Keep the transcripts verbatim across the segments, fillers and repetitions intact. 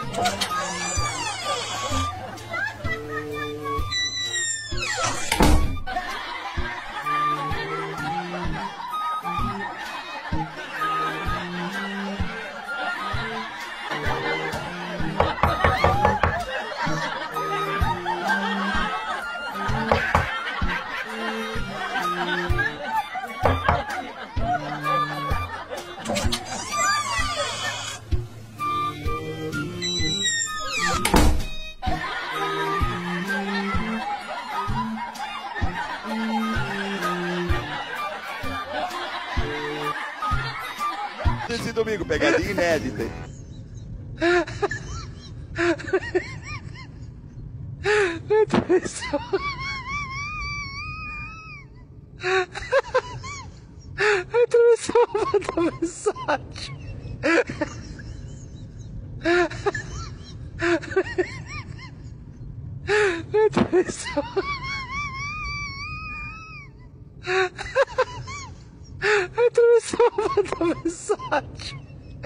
Esse domingo, pegadinha inédita. Meu Deus do céu. Atravessou uma mensagem. Meu Deus do céu. Atravessou uma mensagem.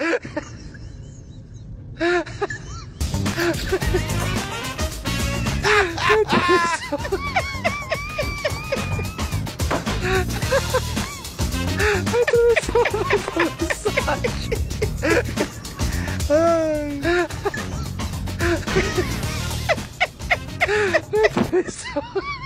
Meu Deus do céu. Atravessou uma mensagem. Ai. Meu Deus do céu.